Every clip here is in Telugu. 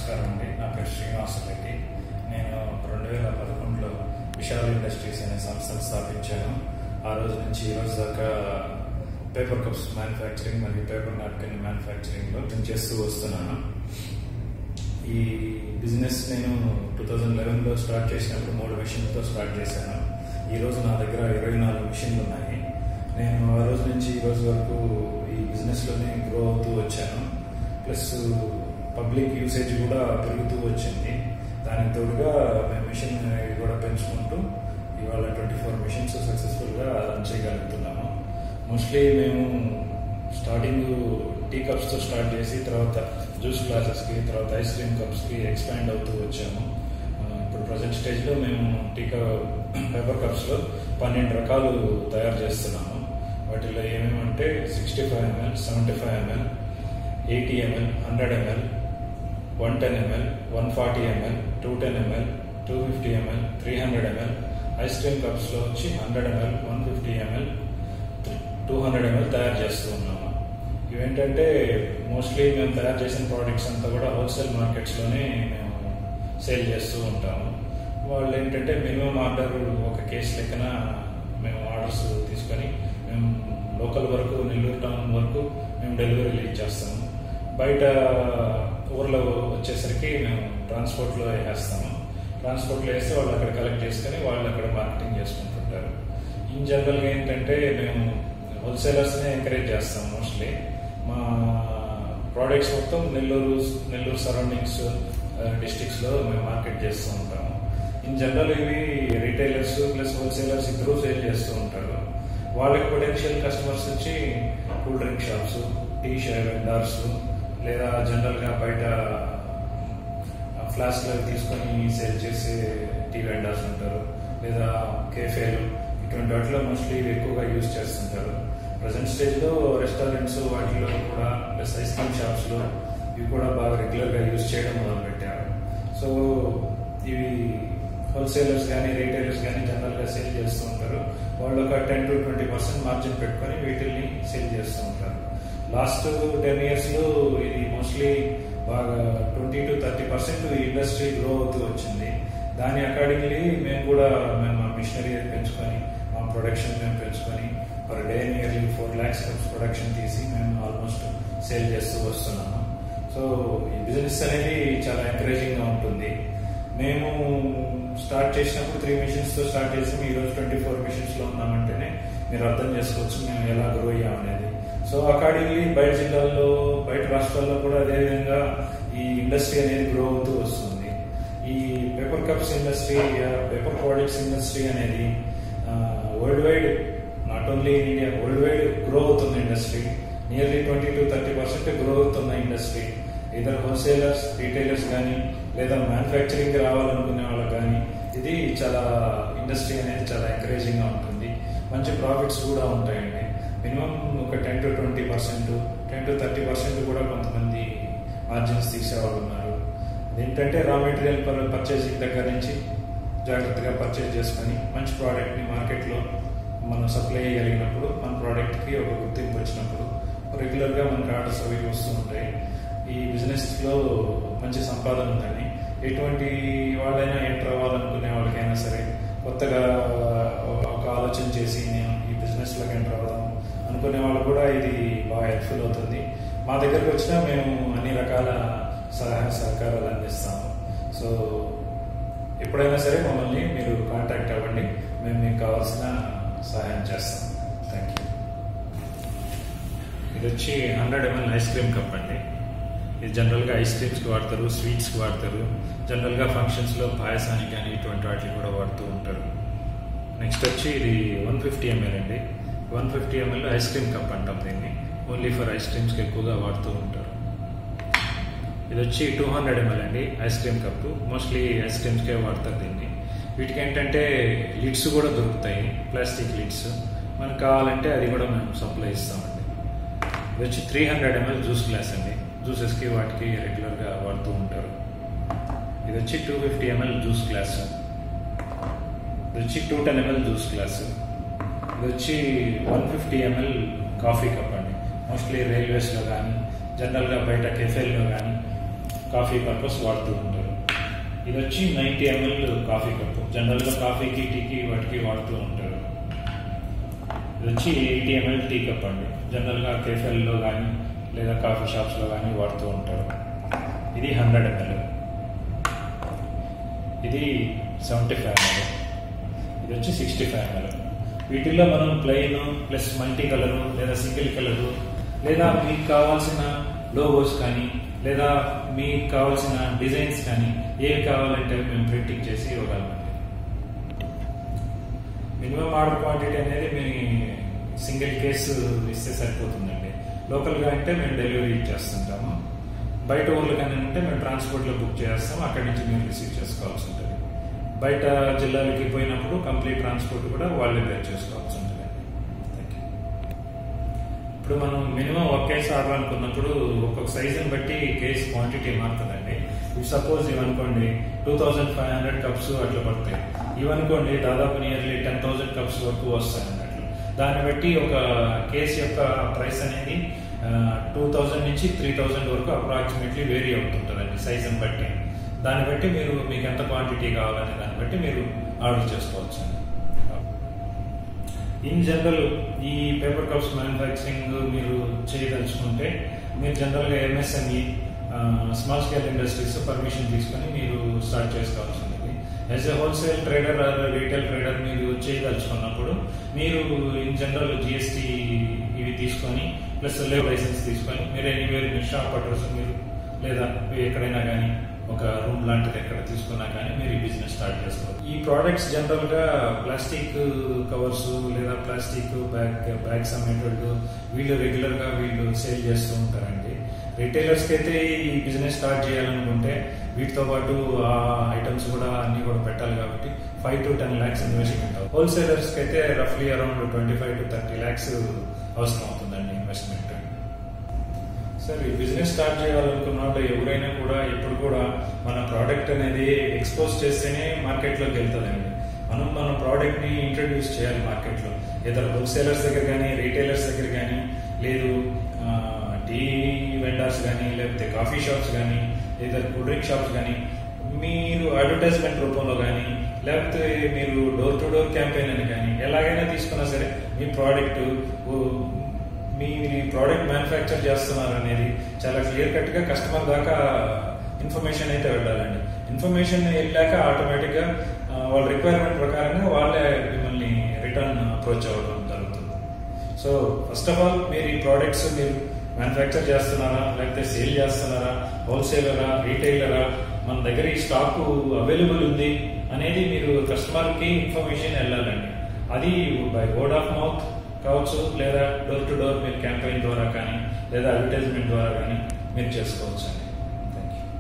నమస్కారం అండి. నా పేరు శ్రీనివాస రెడ్డి. నేను 2011లో విశాల్ ఇండస్ట్రీస్ అనే సంస్థను స్థాపించాను. ఆ రోజు నుంచి ఈ రోజు దాకా పేపర్ కప్స్ మ్యానుఫ్యాక్చరింగ్ మరియు పేపర్ నాప్కిన్ మ్యానుఫ్యాక్చరింగ్లో చేస్తూ వస్తున్నాను. ఈ బిజినెస్ నేను 2011లో స్టార్ట్ చేసినప్పుడు 3 మిషన్లతో స్టార్ట్ చేశాను. ఈరోజు నా దగ్గర 24 మిషన్లు ఉన్నాయి. నేను ఆ రోజు నుంచి ఈ రోజు వరకు ఈ బిజినెస్లోనే గ్రో అవుతూ వచ్చాను. ప్లస్ పబ్లిక్ యూసేజ్ కూడా పెరుగుతూ వచ్చింది. దానికి తోడుగా మేము మిషన్ కూడా పెంచుకుంటూ ఇవాళ 24 మిషన్స్ సక్సెస్ఫుల్గా రన్ చేయగలుగుతున్నాము. మోస్ట్లీ మేము స్టార్టింగ్ టీ కప్స్తో స్టార్ట్ చేసి తర్వాత జ్యూస్ గ్లాసెస్కి, తర్వాత ఐస్ క్రీమ్ కప్స్కి ఎక్స్పాండ్ అవుతూ వచ్చాము. ఇప్పుడు ప్రజెంట్ స్టేజ్లో మేము పేపర్ కప్స్లో 12 రకాలు తయారు చేస్తున్నాము. వాటిలో ఏమేమంటే 65 ml, 75 ml, 80 ml, 100 ml, 110 ml, 140 ml, 210 ml, 250 ml, 300 ml, ice cream కప్స్లో వచ్చి 100 ml, 150 ml, 200 ml తయారు చేస్తూ ఉన్నాము. ఇవేంటంటే మోస్ట్లీ మేము తయారు చేసిన ప్రోడక్ట్స్ అంతా కూడా హోల్సేల్ మార్కెట్స్లోనే మేము సేల్ చేస్తూ ఉంటాము. వాళ్ళు ఏంటంటే మినిమం ఆర్డర్ ఒక కేసు లెక్కన మేము ఆర్డర్స్ తీసుకొని మేము లోకల్ వరకు, నెల్లూరు టౌన్ వరకు మేము డెలివరీలు ఇచ్చేస్తాము. బయట ఊర్లో వచ్చేసరికి మేము ట్రాన్స్పోర్ట్లో వేస్తాము. ట్రాన్స్పోర్ట్లో వేస్తే వాళ్ళు అక్కడ కలెక్ట్ చేసుకొని వాళ్ళు అక్కడ మార్కెటింగ్ చేసుకుంటుంటారు. ఇన్ జనరల్గా ఏంటంటే మేము హోల్సేలర్స్నే ఎంకరేజ్ చేస్తాం. మోస్ట్లీ మా ప్రోడక్ట్స్ మొత్తం నెల్లూరు సరౌండింగ్స్ డిస్ట్రిక్ట్స్లో మేము మార్కెట్ చేస్తూ ఉంటాము. ఇన్ జనరల్ ఇవి రీటైలర్స్ ప్లస్ హోల్సేలర్స్ ఇద్దరూ సేల్ చేస్తూ ఉంటారు. వాళ్ళకి పొటెన్షియల్ కస్టమర్స్ వచ్చి cool drink shops, tea vendors, లేదా జనరల్గా బయట ఫ్లాస్క్లు తీసుకొని సేల్ చేసే టీ వెండర్స్ ఉంటారు, లేదా కేఫేలు, ఇటువంటి వాటిలో మోస్ట్లీ ఎక్కువగా యూజ్ చేస్తుంటారు. ప్రజెంట్ స్టేజ్లో రెస్టారెంట్స్ వాటిలో కూడా ప్లస్ ఐస్ క్రీమ్ షాప్స్లో ఇవి కూడా బాగా రెగ్యులర్గా యూజ్ చేయడం మొదలుపెట్టారు. సో ఇవి హోల్సేలర్స్ కానీ రీటైలర్స్ కానీ జనరల్గా సేల్ చేస్తూ ఉంటారు. వాళ్ళు ఒక 10 to 20% మార్జిన్ పెట్టుకొని వీటిల్ని సేల్ చేస్తూ ఉంటారు. లాస్ట్ 10 yearsలో ఇది మోస్ట్లీ బాగా 20 to 30% ఈ ఇండస్ట్రీ గ్రో అవుతూ వచ్చింది. దాని అకార్డింగ్లీ మేము కూడా మా మిషనరీ పెంచుకొని మా ప్రొడక్షన్ మేము పెంచుకొని per day nearly 4 lakhs production తీసి మేము ఆల్మోస్ట్ సేల్ చేస్తూ వస్తున్నాము. సో ఈ బిజినెస్ అనేది చాలా ఎంకరేజింగ్గా ఉంటుంది. మేము స్టార్ట్ చేసినప్పుడు 3 మిషన్స్తో స్టార్ట్ చేసాం. ఈరోజు 24 మిషన్స్లో ఉన్నామంటేనే మీరు అర్థం చేసుకోవచ్చు మేము ఎలా గ్రో అయ్యామనేది. సో అకార్డింగ్లీ బయట జిల్లాల్లో, బయట రాష్ట్రాల్లో కూడా అదేవిధంగా ఈ ఇండస్ట్రీ అనేది గ్రో అవుతూ వస్తుంది. ఈ paper cups industry, paper products industry అనేది world wide, not only in India, world wide grow అవుతున్న ఇండస్ట్రీ. నియర్లీ 20 to 30% గ్రో అవుతున్న ఇండస్ట్రీ. ఇద్దరు హోల్సేలర్స్, రీటైలర్స్ కానీ లేదా మ్యానుఫ్యాక్చరింగ్ రావాలనుకునే వాళ్ళకి కానీ ఇది చాలా ఇండస్ట్రీ అనేది చాలా ఎంకరేజింగ్గా ఉంటుంది. మంచి ప్రాఫిట్స్ కూడా ఉంటాయండి. మినిమం ఒక 10 to 20%, 10 to 30% కూడా కొంతమంది మార్జిన్స్ తీసేవాళ్ళు ఉన్నారు. అదేంటంటే రా మెటీరియల్ పర్చేసింగ్ దగ్గర నుంచి జాగ్రత్తగా పర్చేజ్ చేసుకొని మంచి ప్రోడక్ట్ని మార్కెట్లో మనం సప్లై చేయగలిగినప్పుడు, మన ప్రోడక్ట్కి ఒక గుర్తింపు వచ్చినప్పుడు రెగ్యులర్గా మనకు ఆర్డర్స్ అవి వస్తూ ఉంటాయి. ఈ బిజినెస్లో మంచి సంపాదన ఉందని ఎటువంటి వాళ్ళైనా ఎంటర్ అవ్వాలనుకునే వాళ్ళకైనా సరే, కొత్తగా ఒక ఆలోచన చేసి నేను ఈ బిజినెస్లోకి ఎంటర్ అవ్వదాం అనుకునే వాళ్ళు కూడా ఇది బాగా హెల్ప్ఫుల్ అవుతుంది. మా దగ్గరకు వచ్చినా మేము అన్ని రకాల సలహా సహకారాలు అందిస్తాము. సో ఎప్పుడైనా సరే మమ్మల్ని మీరు కాంటాక్ట్ అవ్వండి, మేము మీకు కావాల్సిన సహాయం చేస్తాం. Thank you. ఇది వచ్చి 100 ml ఐస్ క్రీమ్ కప్ అండి. ఇది జనరల్గా ఐస్ క్రీమ్స్కి వాడతారు, స్వీట్స్కి వాడతారు, జనరల్గా ఫంక్షన్స్లో పాయసానికి కానీ ఇటువంటి వాటికి కూడా వాడుతూ ఉంటారు. నెక్స్ట్ వచ్చి ఇది 150 ml అండి. 150 ml ఐస్ క్రీమ్ కప్ అంటాం దీన్ని. ఓన్లీ ఫర్ ఐస్ క్రీమ్స్కి ఎక్కువగా వాడుతూ ఉంటారు. ఇది వచ్చి 200 ml అండి ఐస్ క్రీమ్ కప్పు. మోస్ట్లీ ఐస్ క్రీమ్స్కే వాడతారు దీన్ని. వీటికి ఏంటంటే లిడ్స్ కూడా దొరుకుతాయి, ప్లాస్టిక్ లిడ్స్. మనకు కావాలంటే అది కూడా మేము సప్లై ఇస్తామండి. ఇది వచ్చి 300 ml జ్యూస్ గ్లాస్ అండి. జ్యూసెస్కి వాటికి రెగ్యులర్గా వాడుతూ ఉంటారు. ఇది వచ్చి 250 ml జ్యూస్ గ్లాస్. ఇది వచ్చి 210 ml జ్యూస్ గ్లాస్. ఇది వచ్చి 150 ml కాఫీ కప్ అండి. మోస్ట్లీ రైల్వేస్లో కానీ జనరల్గా బయట కెఫేల్లో కానీ కాఫీ పర్పస్ వాడుతూ ఉంటారు. ఇది వచ్చి 90 ml కాఫీ కప్పు, జనరల్గా కాఫీకి టీకి వాటికి వాడుతూ ఉంటారు. ఇది వచ్చి 80 ml టీ కప్ అండి, జనరల్గా కేఫేల్లో కానీ లేదా కాఫీ షాప్స్లో కానీ వాడుతూ ఉంటారు. ఇది 100 ml. ఇది 75 ml. ఇది వచ్చి 65 ml. వీటిల్లో మనం ప్లెయిన్ ప్లస్ మల్టీ కలరు లేదా సింగిల్ కలరు లేదా మీకు కావాల్సిన లోగోస్ కానీ లేదా మీకు కావాల్సిన డిజైన్స్ కానీ ఏవి కావాలంటే మేము ప్రింటింగ్ చేసి ఇవ్వగలమండి. మినిమం ఆర్డర్ క్వాంటిటీ అనేది మీ సింగిల్ కేసు ఇస్తే సరిపోతుందండి. లోకల్గా అంటే మేము డెలివరీ ఇచ్చేస్తుంటాము. బయట ఊర్లు కానీ అంటే మేము ట్రాన్స్పోర్ట్లో బుక్ చేస్తాం, అక్కడి నుంచి మీరు రిసీవ్ చేసుకోవాల్సి ఉంటుంది. బయట జిల్లాలకి పోయినప్పుడు కంప్లీట్ ట్రాన్స్పోర్ట్ కూడా వాళ్ళే పే చేసుకోవాల్సి ఉంటుంది. ఇప్పుడు మనం మినిమం ఒక కేసు ఆర్డర్ అనుకున్నప్పుడు ఒక్కొక్క సైజుని బట్టి కేసు క్వాంటిటీ మారుతుందండి. ఇవి సపోజ్ ఇవనుకోండి 2500 కప్స్ అట్లా పడతాయి. ఇవనుకోండి దాదాపు నియర్లీ 10,000 కప్స్ వరకు వస్తాయి అన్నట్లు. దాన్ని బట్టి ఒక కేసు యొక్క ప్రైస్ అనేది 2000 నుంచి 3000 వరకు అప్రాక్సిమేట్లీ వేరీ అవుతుంటుందండి సైజుని బట్టి. దాన్ని బట్టి మీరు మీకు ఎంత క్వాంటిటీ కావాలనే దాన్ని బట్టి మీరు ఆర్డర్ చేసుకోవచ్చు. ఇన్ జనరల్ ఈ పేపర్ కప్స్ మ్యానుఫ్యాక్చరింగ్ మీరు చేయదలుచుకుంటే మీరు జనరల్గా MSME small scale industries permission తీసుకొని మీరు స్టార్ట్ చేసుకోవాల్సి ఉంటుంది. As a wholesale trader or retail trader మీరు చేయదలుచుకున్నప్పుడు మీరు ఇన్ జనరల్ జిఎస్టీ ఇవి తీసుకొని ప్లస్ లేబర్ లైసెన్స్ తీసుకొని మీరు ఎనీవేర్ మీరు షాప్ అడ్రస్ మీరు లేదా ఎక్కడైనా కానీ ఒక రూమ్ లాంటిది ఎక్కడ తీసుకున్నా కానీ మీరు ఈ బిజినెస్ స్టార్ట్ చేసుకోవాలి. ఈ ప్రోడక్ట్స్ జనరల్ గా ప్లాస్టిక్ కవర్స్ లేదా ప్లాస్టిక్ బ్యాగ్స్ అమ్మేటోళ్ళు వీళ్ళు రెగ్యులర్ గా వీళ్ళు సేల్ చేస్తూ ఉంటారండి. రిటైలర్స్ కి అయితే ఈ బిజినెస్ స్టార్ట్ చేయాలనుకుంటే వీటితో పాటు ఆ ఐటమ్స్ కూడా అన్ని కూడా పెట్టాలి కాబట్టి 5 to 10 lakhs ఇన్వెస్ట్మెంట్ అవుతుంది. హోల్సేలర్స్ కి అయితే రఫ్లీ అరౌండ్ 25 to 30 lakhs అవసరం అవుతుందండి ఇన్వెస్ట్మెంట్. సార్ ఈ బిజినెస్ స్టార్ట్ చేయాలనుకున్నప్పుడు ఎవరైనా కూడా ఇప్పుడు కూడా మన ప్రోడక్ట్ అనేది ఎక్స్పోజ్ చేస్తేనే మార్కెట్లోకి వెళ్తుందండి. మనం మన ప్రోడక్ట్ ని ఇంట్రడ్యూస్ చేయాలి మార్కెట్లో. ఏదో హోల్సేలర్స్ దగ్గర కానీ రీటైలర్స్ దగ్గర కానీ లేదు టీ వెండర్స్ కానీ లేకపోతే కాఫీ షాప్స్ కానీ లేదా కూల్ డ్రింక్ షాప్స్ కానీ మీరు అడ్వర్టైజ్మెంట్ రూపంలో కానీ లేకపోతే మీరు డోర్ టు డోర్ క్యాంపెయిన్ అని కానీ ఎలాగైనా తీసుకున్నా సరే మీ ప్రోడక్ట్ మీ ప్రోడక్ట్ మ్యానుఫ్యాక్చర్ చేస్తున్నారు అనేది చాలా క్లియర్ కట్ గా కస్టమర్ దాకా ఇన్ఫర్మేషన్ అయితే వెళ్ళాలండి. ఇన్ఫర్మేషన్ వెళ్ళాక ఆటోమేటిక్ గా వాళ్ళ రిక్వైర్మెంట్ ప్రకారంగా వాళ్ళే మిమ్మల్ని రిటర్న్ అప్రోచ్ అవ్వడం జరుగుతుంది. సో ఫస్ట్ ఆఫ్ ఆల్ మీరు ఈ ప్రోడక్ట్స్ మీరు మ్యానుఫ్యాక్చర్ చేస్తున్నారా లేకపోతే సేల్ చేస్తున్నారా, హోల్సేలరా, రీటైలరా, మన దగ్గర ఈ స్టాక్ అవైలబుల్ ఉంది అనేది మీరు కస్టమర్ కి ఇన్ఫర్మేషన్ వెళ్ళాలండి. అది బై వర్డ్ ఆఫ్ మౌత్ కావచ్చు లేదా డోర్ టు డోర్ మీరు క్యాంపెయిన్ ద్వారా కానీ లేదా అడ్వర్టైజ్మెంట్ ద్వారా కానీ మీరు చేసుకోవచ్చు అండి. Thank you.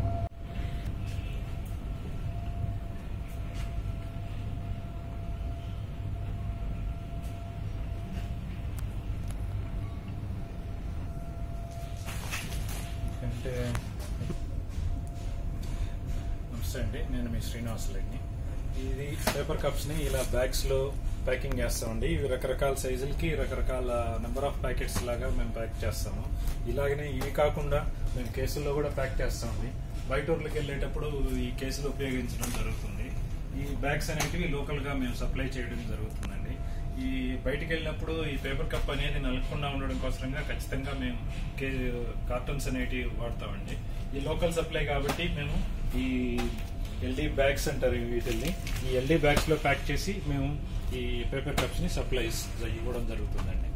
నమస్తే అండి, నేను మీ శ్రీనివాసులకి. ఇది పేపర్ కప్స్ ని ఇలా బ్యాగ్స్ లో ప్యాకింగ్ చేస్తామండి. ఇవి రకరకాల సైజులకి రకరకాల నెంబర్ ఆఫ్ ప్యాకెట్స్ లాగా మేము ప్యాక్ చేస్తాము. ఇలాగనే ఇవి కాకుండా మేము కేసుల్లో కూడా ప్యాక్ చేస్తామండి. బయట ఊర్లకు వెళ్ళేటప్పుడు ఈ కేసులు ఉపయోగించడం జరుగుతుంది. ఈ బ్యాగ్స్ అనేటివి లోకల్ గా మేము సప్లై చేయడం జరుగుతుందండి. ఈ బయటికి వెళ్ళినప్పుడు ఈ పేపర్ కప్ అనేది నలగకుండా ఉండడం కోసంగా ఖచ్చితంగా మేము కార్టన్స్ అనేటివి వాడతామండి. ఈ లోకల్ సప్లై కాబట్టి మేము ఈ ఎల్డీ బ్యాగ్స్ అంటారు వీటిల్ని, ఈ ఎల్డీ బ్యాగ్స్ లో ప్యాక్ చేసి మేము ఈ పేపర్ కప్స్ ని సప్లైస్ ఇవ్వడం జరుగుతుందండి.